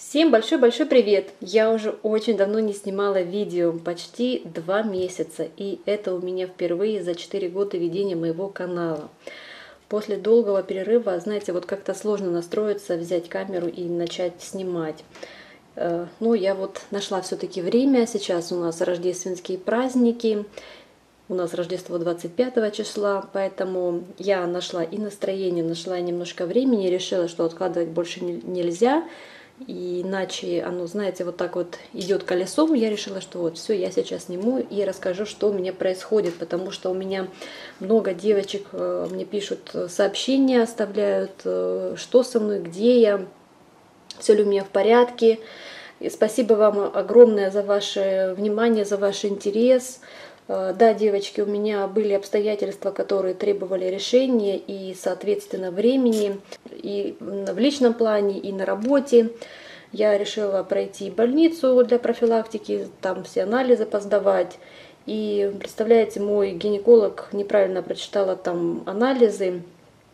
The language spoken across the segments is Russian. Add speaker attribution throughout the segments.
Speaker 1: Всем большой-большой привет! Я уже очень давно не снимала видео, почти 2 месяца, и это у меня впервые за 4 года ведения моего канала. После долгого перерыва, знаете, вот как-то сложно настроиться, взять камеру и начать снимать. Но я вот нашла все-таки время, сейчас у нас рождественские праздники, у нас Рождество 25 числа, поэтому я нашла и настроение, нашла немножко времени, решила, что откладывать больше нельзя. И иначе оно, знаете, вот так вот идет колесом. Я решила, что вот все, я сейчас сниму и расскажу, что у меня происходит, потому что у меня много девочек мне пишут сообщения, оставляют, что со мной, где я, все ли у меня в порядке. И спасибо вам огромное за ваше внимание, за ваш интерес. Да, девочки, у меня были обстоятельства, которые требовали решения и, соответственно, времени и в личном плане, и на работе. Я решила пройти больницу для профилактики, там все анализы посдавать. И, представляете, мой гинеколог неправильно прочитала там анализы,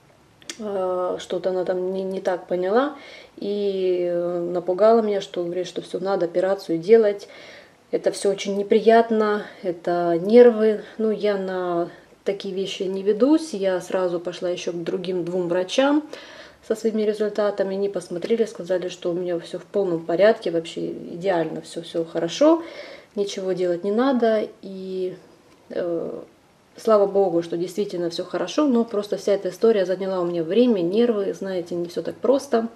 Speaker 1: что-то она там не так поняла и напугала меня, что говорит, что все, надо операцию делать. Это все очень неприятно, это нервы. Ну, я на такие вещи не ведусь. Я сразу пошла еще к другим 2 врачам со своими результатами. Они посмотрели, сказали, что у меня все в полном порядке, вообще идеально, все хорошо, ничего делать не надо. И слава богу, что действительно все хорошо, но просто вся эта история заняла у меня время, нервы, знаете, не все так просто.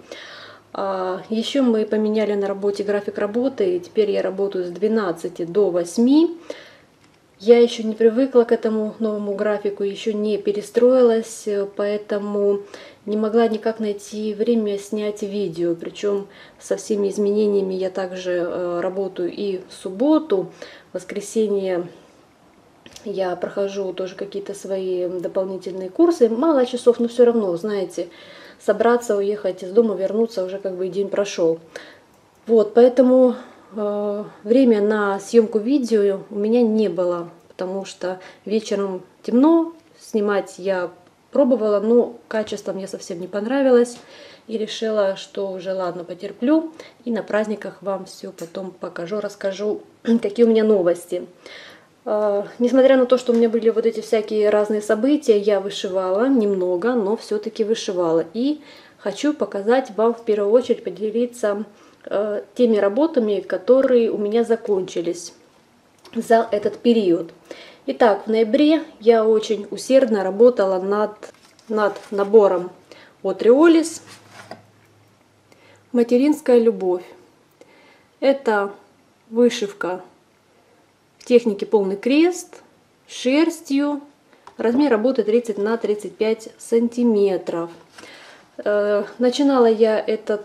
Speaker 1: Еще мы поменяли на работе график работы, и теперь я работаю с 12 до 8. Я еще не привыкла к этому новому графику, еще не перестроилась, поэтому не могла никак найти время снять видео. Причем со всеми изменениями я также работаю и в субботу, в воскресенье я прохожу тоже какие-то свои дополнительные курсы. Мало часов, но все равно, знаете, собраться, уехать из дома, вернуться, уже как бы и день прошел. Вот, поэтому время на съемку видео у меня не было, потому что вечером темно, снимать я пробовала, но качество мне совсем не понравилось. И решила, что уже ладно, потерплю, и на праздниках вам все потом покажу, расскажу, какие у меня новости. Несмотря на то, что у меня были вот эти всякие разные события, я вышивала немного, но все-таки вышивала. И хочу показать вам, в первую очередь, поделиться теми работами, которые у меня закончились за этот период. Итак, в ноябре я очень усердно работала над набором от Риолис «Материнская любовь». Это вышивка в технике полный крест, шерстью, размер работы 30 на 35 сантиметров. Начинала я этот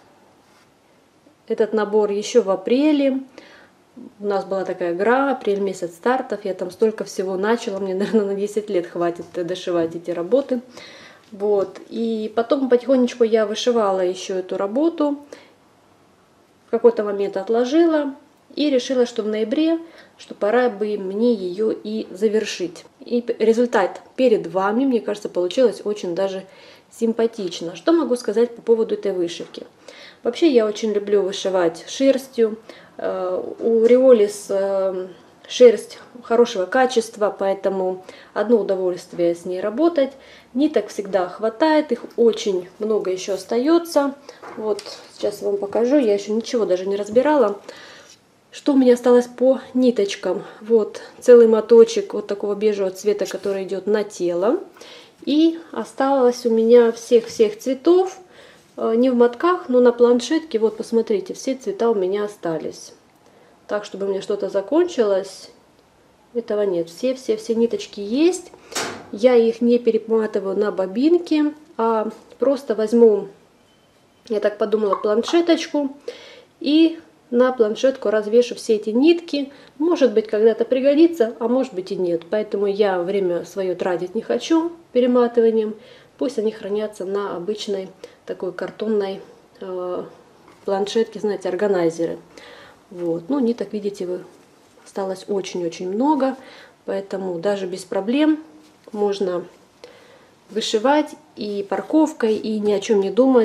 Speaker 1: набор еще в апреле. У нас была такая игра, апрель месяц стартов, я там столько всего начала, мне, наверное, на 10 лет хватит дошивать эти работы. Вот. И потом потихонечку я вышивала еще эту работу, в какой-то момент отложила и решила, что в ноябре, что пора бы мне ее и завершить. И результат перед вами, мне кажется, получилось очень даже симпатично. Что могу сказать по поводу этой вышивки? Вообще я очень люблю вышивать шерстью. У Риолис шерсть хорошего качества, поэтому одно удовольствие с ней работать. Ниток всегда хватает, их очень много еще остается. Вот сейчас вам покажу, я еще ничего даже не разбирала. Что у меня осталось по ниточкам? Вот целый моточек вот такого бежевого цвета, который идет на тело. И осталось у меня всех цветов, не в мотках, но на планшетке. Вот посмотрите, все цвета у меня остались. Так, чтобы у меня что-то закончилось, этого нет. Все ниточки есть. Я их не перематываю на бобинке, а просто возьму, я так подумала, планшеточку и на планшетку развешу все эти нитки. Может быть, когда-то пригодится, а может быть и нет. Поэтому я время свое тратить не хочу перематыванием. Пусть они хранятся на обычной такой картонной планшетке, знаете, органайзеры. Вот. Ну, ниток, видите вы, осталось очень-очень много. Поэтому даже без проблем можно вышивать и парковкой, и ни о чем не думать.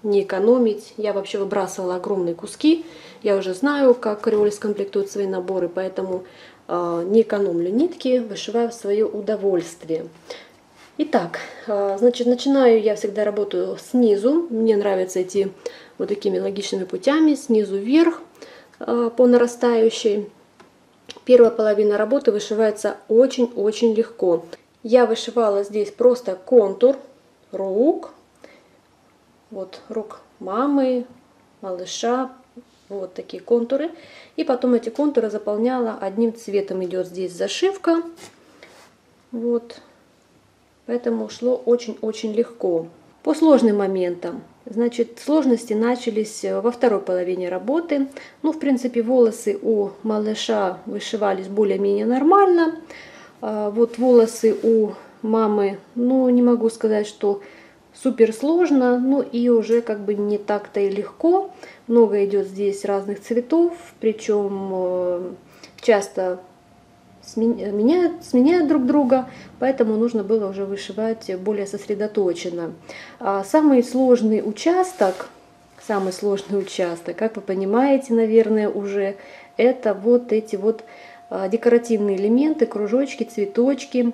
Speaker 1: не экономить. Я вообще выбрасывала огромные куски. Я уже знаю, как Ореолис комплектует свои наборы, поэтому не экономлю нитки, вышиваю в свое удовольствие. Итак, значит, начинаю я всегда работаю снизу. Мне нравятся эти вот такими логичными путями, снизу вверх по нарастающей. Первая половина работы вышивается очень-очень легко. Я вышивала здесь просто контур рук, вот рук мамы, малыша, вот такие контуры. И потом эти контуры заполняла одним цветом. Идет здесь зашивка, вот, поэтому шло очень-очень легко. По сложным моментам. Значит, сложности начались во второй половине работы. Ну, в принципе, волосы у малыша вышивались более-менее нормально. Вот волосы у мамы, ну, не могу сказать, что супер сложно, ну и уже как бы не так-то и легко. Много идет здесь разных цветов, причем часто сменяют друг друга, поэтому нужно было уже вышивать более сосредоточенно. Самый сложный участок, как вы понимаете, наверное, уже это вот эти вот декоративные элементы, кружочки, цветочки.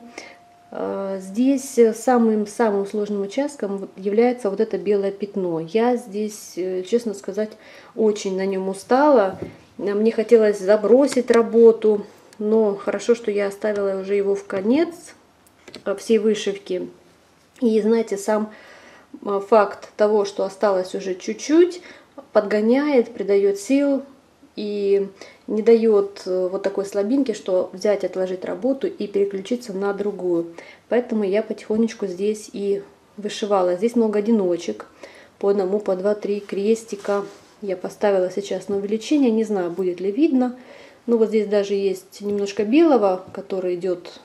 Speaker 1: Здесь самым сложным участком является вот это белое пятно. Я здесь, честно сказать, очень на нем устала. Мне хотелось забросить работу, но хорошо, что я оставила уже его в конец всей вышивки. И знаете, сам факт того, что осталось уже чуть-чуть, подгоняет, придает сил и не дает вот такой слабинки, что взять, отложить работу и переключиться на другую. Поэтому я потихонечку здесь и вышивала. Здесь много одиночек, по одному, по два, три крестика. Я поставила сейчас на увеличение, не знаю, будет ли видно. Но вот здесь даже есть немножко белого, который идет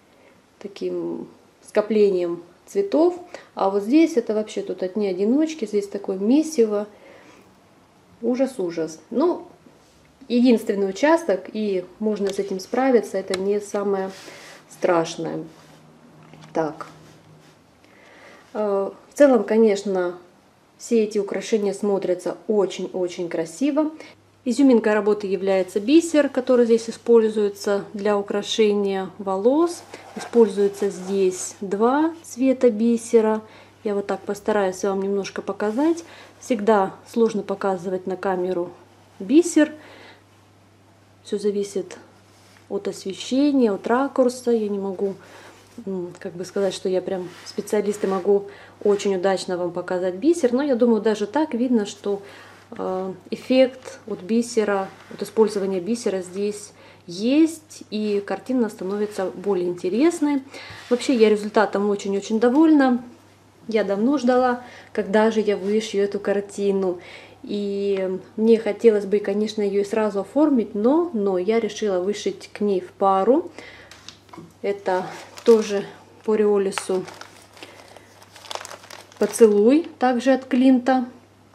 Speaker 1: таким скоплением цветов. А вот здесь это вообще тут одни одиночки, здесь такое месиво. Ужас-ужас. Ну, единственный участок, и можно с этим справиться, это не самое страшное. Так. В целом, конечно, все эти украшения смотрятся очень-очень красиво. Изюминкой работы является бисер, который здесь используется для украшения волос. Используется здесь два цвета бисера. Я вот так постараюсь вам немножко показать. Всегда сложно показывать на камеру бисер. Все зависит от освещения, от ракурса. Я не могу как бы сказать, что я прям специалист и могу очень удачно вам показать бисер. Но я думаю, даже так видно, что эффект от бисера, от использования бисера здесь есть, и картина становится более интересной. Вообще я результатом очень-очень довольна. Я давно ждала, когда же я вышью эту картину. И мне хотелось бы, конечно, ее сразу оформить, но я решила вышить к ней в пару. Это тоже по Ореолису поцелуй, также от Клинта.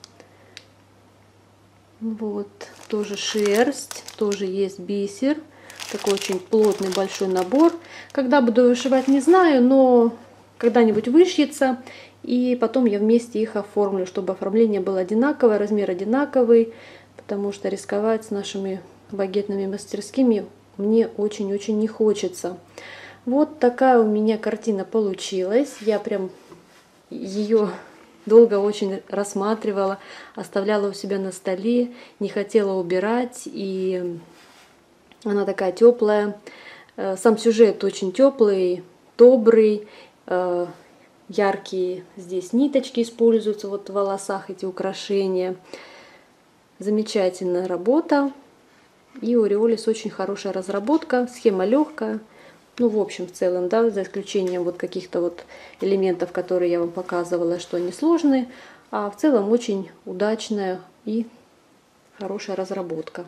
Speaker 1: Вот, тоже шерсть, тоже есть бисер. Такой очень плотный большой набор. Когда буду вышивать, не знаю, но когда-нибудь вышьется. И потом я вместе их оформлю, чтобы оформление было одинаковое, размер одинаковый. Потому что рисковать с нашими багетными мастерскими мне очень-очень не хочется. Вот такая у меня картина получилась. Я прям ее долго очень рассматривала, оставляла у себя на столе, не хотела убирать, и она такая теплая. Сам сюжет очень теплый, добрый, яркие здесь ниточки используются вот в волосах, эти украшения. Замечательная работа, и у Ореолис очень хорошая разработка, схема легкая. Ну, в общем, в целом, да, за исключением вот каких-то вот элементов, которые я вам показывала, что они сложные, а в целом очень удачная и хорошая разработка.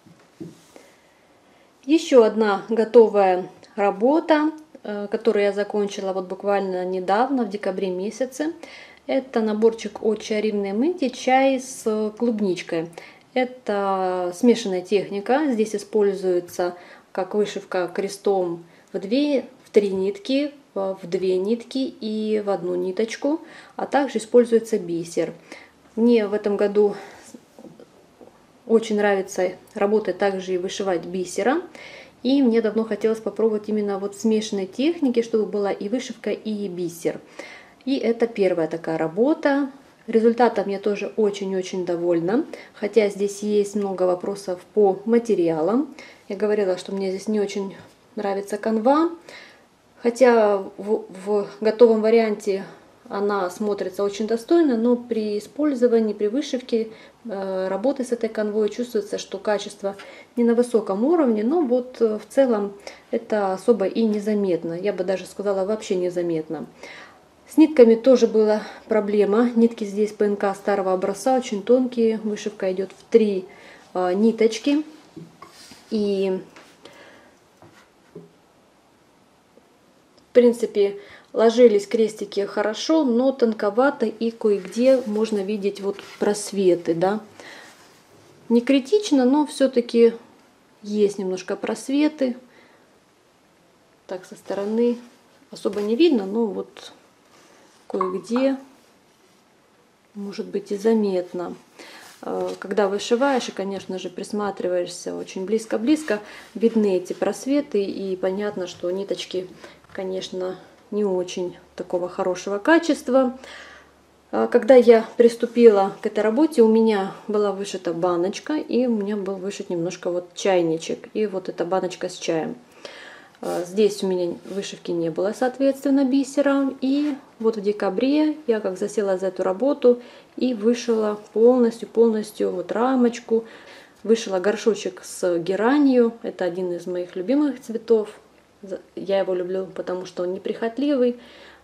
Speaker 1: Еще одна готовая работа, которую я закончила вот буквально недавно, в декабре месяце. Это наборчик от Чаривной Мынти «Чай с клубничкой». Это смешанная техника. Здесь используется как вышивка крестом в 3 нитки, в 2 нитки и в 1 ниточку, а также используется бисер. Мне в этом году очень нравится работать также и вышивать бисером. И мне давно хотелось попробовать именно вот смешанной техники, чтобы была и вышивка, и бисер. И это первая такая работа. Результатом я тоже очень-очень довольна. Хотя здесь есть много вопросов по материалам. Я говорила, что мне здесь не очень нравится канва. Хотя в готовом варианте она смотрится очень достойно, но при использовании, при вышивке, работы с этой канвой чувствуется, что качество не на высоком уровне, но вот в целом это особо и незаметно. Я бы даже сказала, вообще незаметно. С нитками тоже была проблема. Нитки здесь ПНК старого образца, очень тонкие. Вышивка идет в 3 ниточки. И в принципе ложились крестики хорошо, но тонковато и кое-где можно видеть вот просветы, да. Не критично, но все-таки есть немножко просветы. Так со стороны особо не видно, но вот кое-где может быть и заметно. Когда вышиваешь и, конечно же, присматриваешься очень близко-близко, видны эти просветы, и понятно, что ниточки, конечно, не очень такого хорошего качества. Когда я приступила к этой работе, у меня была вышита баночка, и у меня был вышит немножко вот чайничек, и вот эта баночка с чаем. Здесь у меня вышивки не было, соответственно, бисера. И вот в декабре я как засела за эту работу и вышила полностью вот рамочку. Вышила горшочек с геранью. Это один из моих любимых цветов. Я его люблю, потому что он неприхотливый,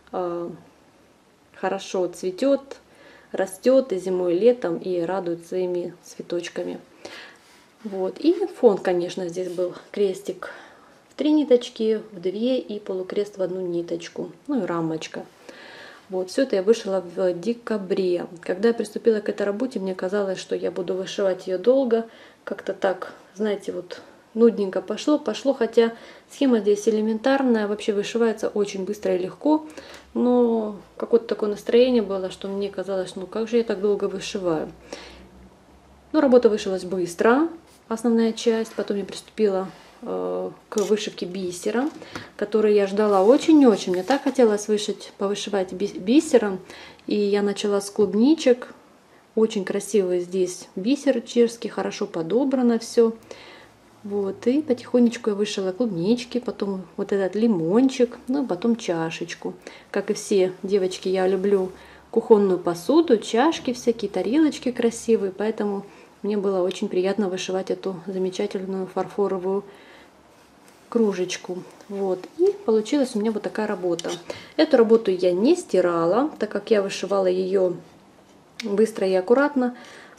Speaker 1: хорошо цветет, растет и зимой, и летом, и радует своими цветочками. Вот. И фон, конечно, здесь был крестик в 3 ниточки, в 2 и полукрест в 1 ниточку, ну и рамочка. Вот, все это я вышила в декабре. Когда я приступила к этой работе, мне казалось, что я буду вышивать ее долго. Как-то так, знаете, вот нудненько пошло, хотя схема здесь элементарная, вообще вышивается очень быстро и легко. Но какое-то такое настроение было, что мне казалось, ну как же я так долго вышиваю. Но работа вышилась быстро, основная часть. Потом я приступила к вышивке бисера, который я ждала очень-очень. Мне так хотелось повышивать бисером. И я начала с клубничек. Очень красивый здесь бисер чешский, хорошо подобрано все. Вот, и потихонечку я вышила клубнички, потом вот этот лимончик, ну, потом чашечку. Как и все девочки, я люблю кухонную посуду, чашки всякие, тарелочки красивые, поэтому мне было очень приятно вышивать эту замечательную фарфоровую кружечку. Вот, и получилась у меня вот такая работа. Эту работу я не стирала, так как я вышивала ее быстро и аккуратно.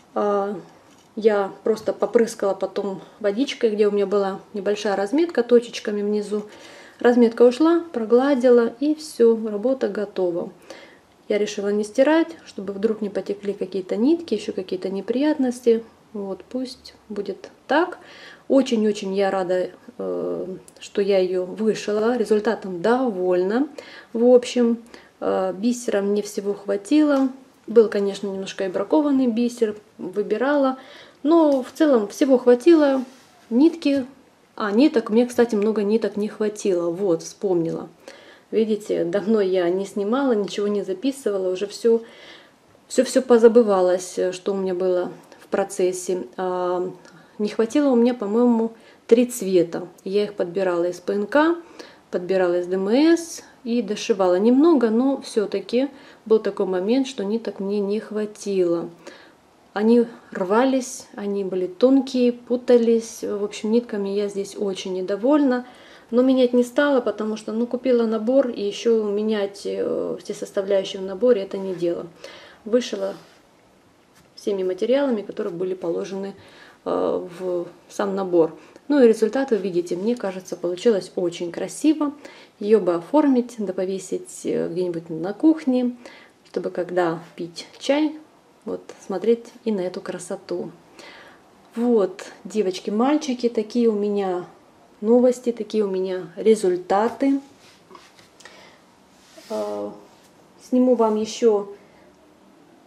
Speaker 1: Я просто попрыскала потом водичкой, где у меня была небольшая разметка точечками внизу. Разметка ушла, прогладила, и все, работа готова. Я решила не стирать, чтобы вдруг не потекли какие-то нитки, еще какие-то неприятности. Вот, пусть будет так. Очень-очень я рада, что я ее вышила. Результатом довольна. В общем, бисера мне всего хватило. Был, конечно, немножко и бракованный бисер, выбирала. Но в целом всего хватило. Нитки. Ниток. Мне, кстати, много ниток не хватило. Вот, вспомнила. Видите, давно я не снимала, ничего не записывала. Уже все позабывалось, что у меня было в процессе. Не хватило у меня, по-моему, 3 цвета. Я их подбирала из ПНК, подбирала из ДМС и дошивала немного, но все-таки был такой момент, что ниток мне не хватило. Они рвались, они были тонкие, путались. В общем, нитками я здесь очень недовольна. Но менять не стала, потому что купила набор, и еще менять все составляющие в наборе это не дело. Вышила всеми материалами, которые были положены в сам набор. Ну и результат вы видите, мне кажется, получилось очень красиво. Ее бы оформить, да повесить где-нибудь на кухне, чтобы когда пить чай, вот смотреть и на эту красоту. Вот, девочки, мальчики, такие у меня новости, такие у меня результаты. Сниму вам еще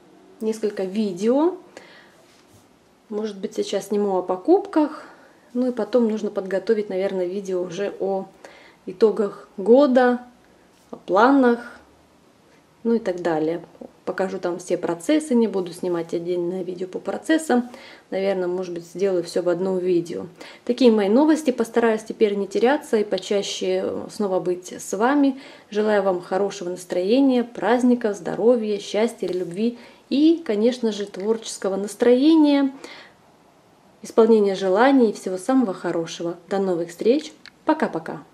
Speaker 1: несколько видео. Может быть, сейчас сниму о покупках. Ну и потом нужно подготовить, наверное, видео уже о итогах года, о планах, ну и так далее. Покажу там все процессы, не буду снимать отдельное видео по процессам. Наверное, может быть, сделаю все в одном видео. Такие мои новости. Постараюсь теперь не теряться и почаще снова быть с вами. Желаю вам хорошего настроения, праздников, здоровья, счастья, любви и, конечно же, творческого настроения, исполнения желаний и всего самого хорошего. До новых встреч. Пока-пока.